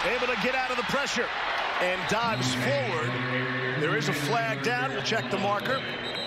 able to get out of the pressure and dives forward. There is a flag down. We'll check the marker.